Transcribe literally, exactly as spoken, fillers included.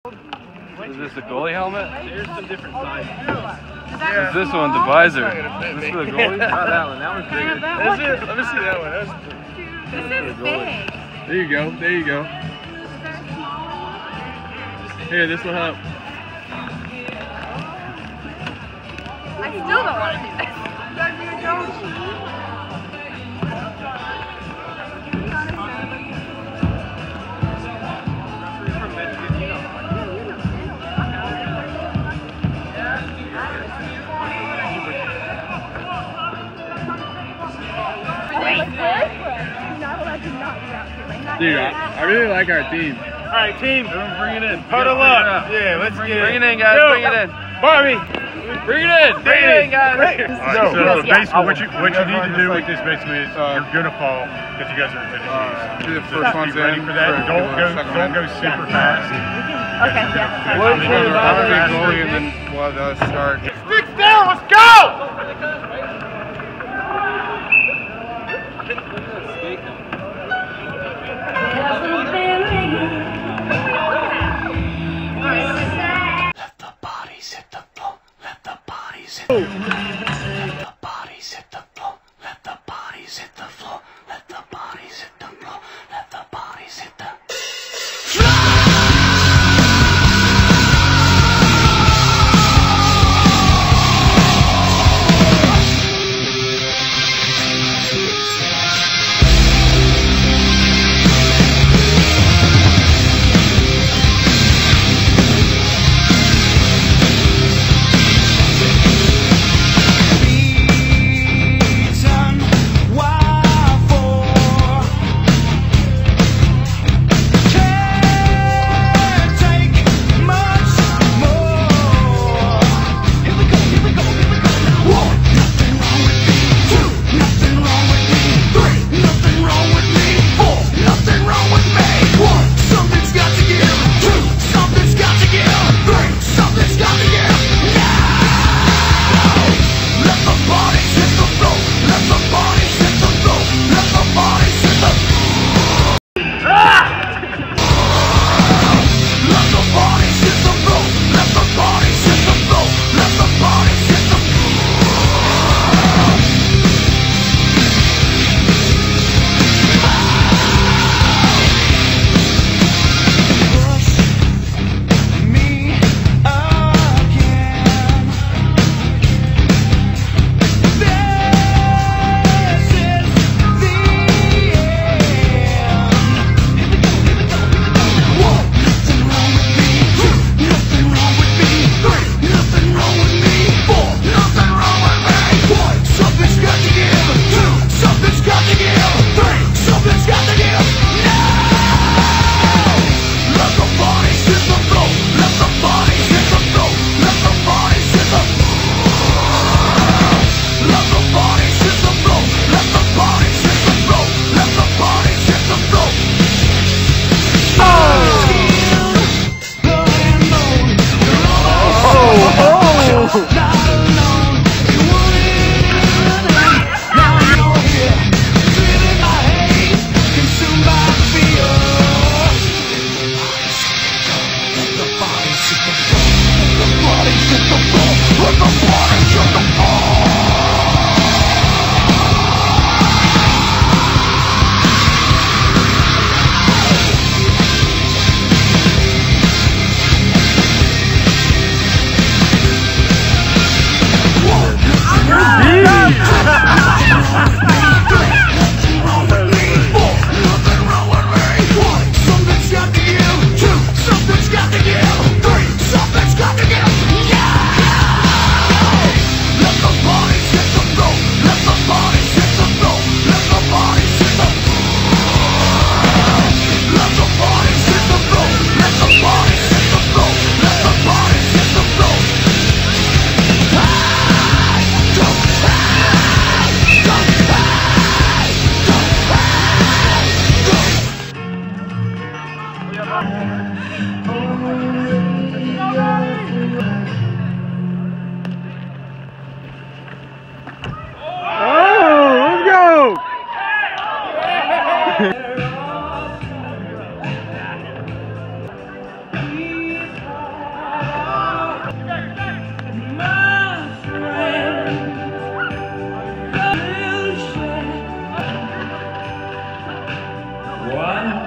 Is this a goalie helmet? There's some different sizes. Yeah. Is this one the visor? Is this for the goalie? Not that one. That one's bigger. That's it. Let me see that one. That's This is big. There you go. There you go. Here, this will help. I still don't want to do this. Dude, I, I really like our team. all right, team. Bring it in. Huddle up. Yeah, let's bring, get bring it. it in, guys. Yo, bring it in. Barbie. Bring it in. Bring it in, guys. Right. All right, so Yes, yeah. basically what you what you need to do with this basically is uh, you're gonna fall because you guys are in Uh, so be ready for that. Don't go don't go super fast. Okay, yeah. Wait for the Fast goalie and then we'll uh, start. Sticks down. Let's go. Let the bodies hit the floor. Let the bodies hit the Let the bodies hit the floor. Let the bodies hit the floor. Let the bodies hit the floor. Let the bodies hit the Let the One.